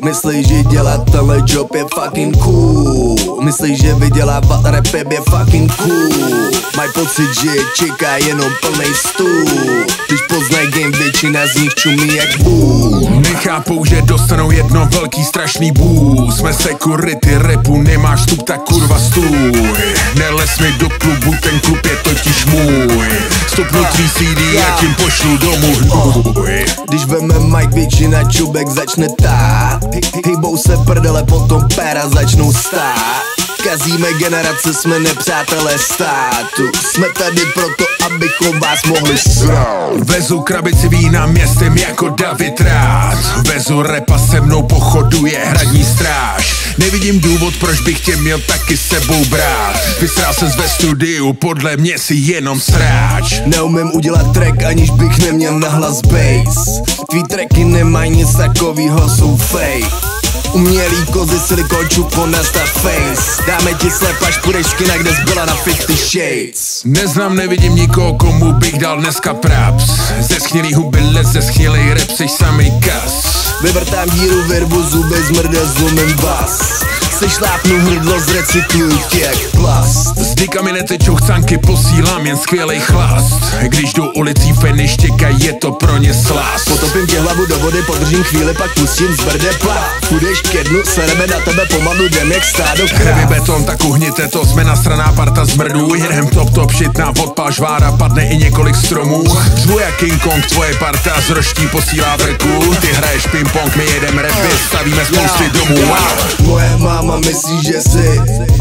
Myslíš, že dělat tenhle job je fucking cool. Myslíš, že vydělávat rapem je fucking cool. Maj pocit, že je čeká jenom plnej stůl. Když poznají game, většina z nich čumí jak bůh. Nechápou, že dostanou jedno velký strašný bůh. Jsme security rapu, nemáš vstup, tak kurva stůj. Neles mi do klubu, ten klub je totiž můj. Stopnu tvý CD a tím pošlu domů hnůj. Když veme mic, většina čubek začne tát. Hejbou se prdele, potom péra začnou stát. Kazíme generace, jsme nepřátelé státu. Jsme tady proto, abychom vás mohli srát. Vezu krabici vína městem jako David Rád. Vezu repa, se mnou pochoduje hradní stráž. Nevidím důvod, proč bych tě měl taky sebou brát. Vysrál ses ve studiu, podle mě si jenom sráč. Neumím udělat track, aniž bych neměl nahlas bass. Tvý tracky nemají nic takovýho, jsou fake. Umělý kozy, silikon, čupo, nastav face. Dáme ti slep, až půjdeš kina, kde zbyla na 50 Shades. Neznám, nevidím nikoho, komu bych dal dneska praps. Ze schnilý huby les, ze schnilej rap, seš samej kas. Vyvrtám díru, vyrvu zuby, zmrde, zlomím vás. Sešlápnu hrdlo, zrecykluju tě jak plast. S dykami netečou chcanky, posílám jen skvělej chlast. Když jdou ulicí feny štěkaj, je to pro ně slast. Potopím tě hlavu do vody, podržím chvíli, pak pustím zbrde plá. Půjdeš ke dnu, sereme na tebe pomalu, jdem jak stádo kráv. Heavy beton, tak uhněte to, jsme nasraná parta zmrdů. Jedem top shit, odpal žvára, padne i několik stromů. Řvu jak King Kong, tvoje parta z roští posílá vrku. Ty hraješ ping-pong, my jedem rapy, stavíme spousty domů. Moje máma myslí, že jsi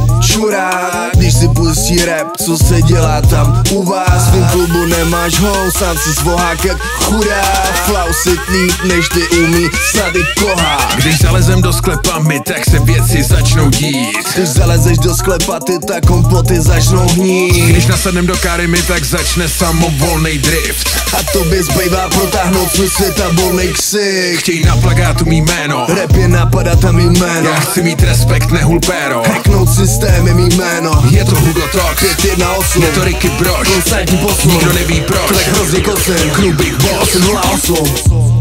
čurák, když si pustí rap, co se dělá tam u vás. V tom klubu nemáš hou, sám si zvohák jak chudák. Flausit líp, než ty umí, snad i kohák. Když zalezem do sklepa my, tak se věci začnou dít. Když zalezeš do sklepa ty, tak kompoty začnou hnít. Když nasadnem do káry mi, tak začne samovolnej drift. A tobě zbývá protáhnout svůj světa volnej ksik. Chtějí na plagátu mý jméno, rap je napadat a mý jméno. Já chci mít respekt, nehul péro. Hacknout systém je mý jméno. Je to Hugo Tox, 518. je to Ricky Broš, konstantní posun. nikdo neví proč. Klek hrozně kosem, Klub Big Boss 808.